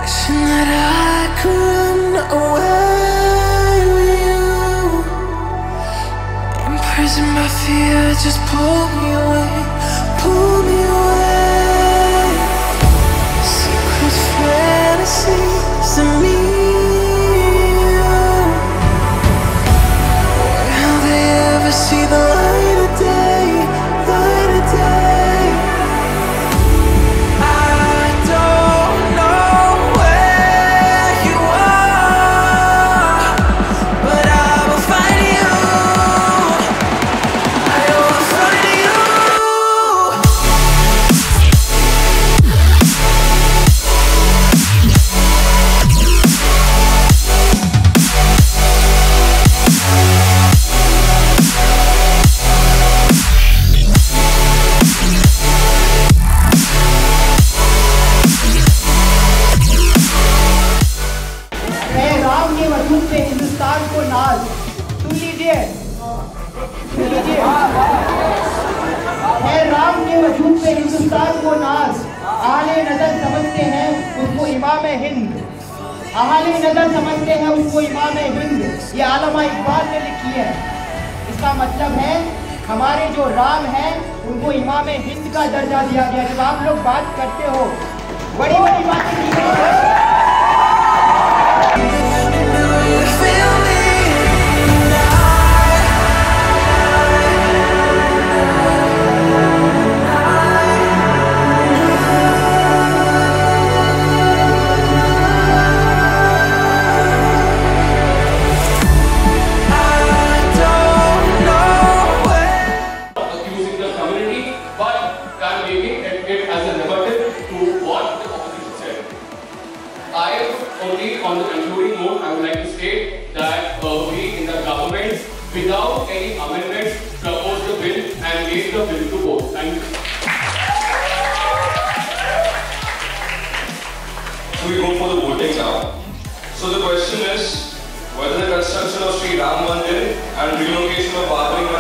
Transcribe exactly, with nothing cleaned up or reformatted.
Wishing that I could run away with you. Imprisoned by fear, just pull me away, pull me away. Secret fantasies of me. Will they ever see the light of day, light of day? Hindustan को नाज आले नजर समझते हैं उसको इमाम हिंद, आले नजर समझते हैं उसको इमाम हिंद। ये आलमा इकबाल ने लिखी है। इसका मतलब है हमारे जो राम हैं उनको इमाम हिंद का दर्जा दिया गया। जब आप लोग बात करते हो बड़ी बड़ी बातें की गई। On the concluding note, I would like to state that uh, we in the government, without any amendments, proposed the bill and made the bill to vote. Thank you. So we go for the voting now. So the question is whether the construction of Sri Ram Mandir and relocation of Babri